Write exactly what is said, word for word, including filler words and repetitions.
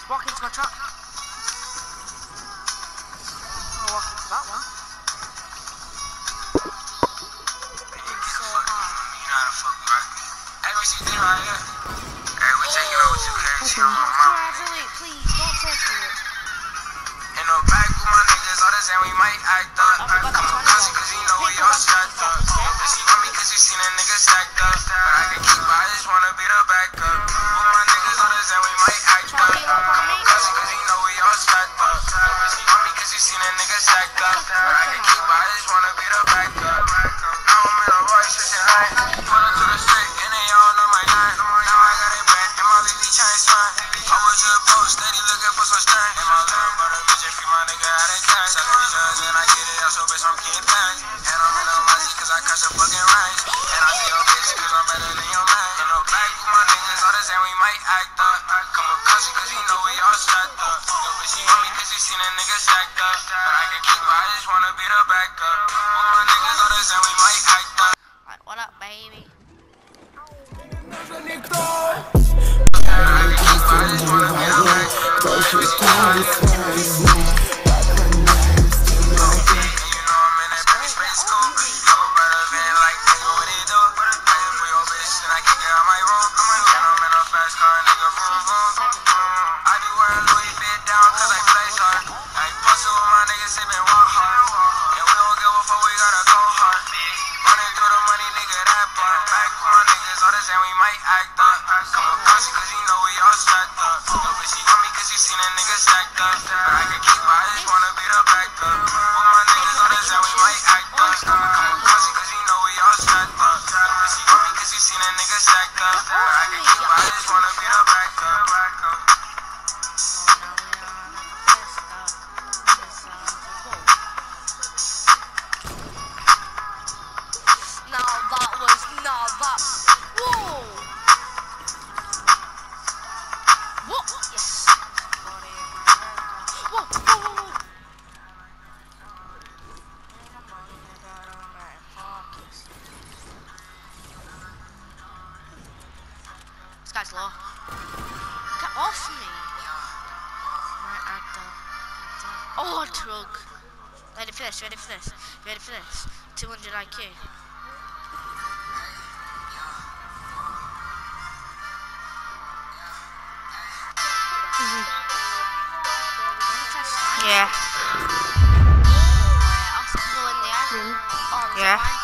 Walk into my truck. I'll walk into that one. It's so hard. You know how to fuck with me. Hey, what you doing right here? Hey, we taking over to crazy on my mama. Please, don't touch it. Ain't no back with my niggas, all this and we might act up. Come on, cousin, cause you know we all stacked up. She want me cause you seen a nigga stacked up. But I can keep, I just wanna be the backup. With my niggas, all this and we might act up. Come on, cousin, cause you know we all stacked up. She want me cause you seen a nigga stacked up. But I can keep, I just wanna be the backup. Now I'm in a rush, shit high. Put her to the stick, and they all know my nine. Now I got it back, and my baby chain swine. I was to the post, steady looking for some string. And my little brother, bitch, if you my nigga out of cash. Selling these drugs, and I get it out, so bitch, I'm getting paid. And I'm in a Mozzie, cause I catch a fucking range. And I see your bitch, cause I'm better than your man. You know, back with my niggas, all this, and we might act up. Come on, cousin, cause you know we all stacked up. Yo, bitch, you want me cause you seen a nigga stacked up. But I can keep, I just wanna be the backup. With my niggas, all this, and we might act up. Like, what up, baby? And we might act up. Come on, cause you know we all stacked up. Yo, bitch, you want me cause you seen a nigga stacked up. But I can keep, I just wanna be the backup. With my niggas on this and we might act up. Come on, cause you know we all stacked up. Yo, bitch, you want me cause you seen a nigga stacked up. But I can keep, I just wanna be the backup. Now that was not that. Whoa! What? Yes. Whoa, whoa, whoa, whoa. This guy's low. Get off me. Right, actor. Oh, drug. Ready for this, ready for this, ready for this. two hundred I Q. Yeah. Yeah.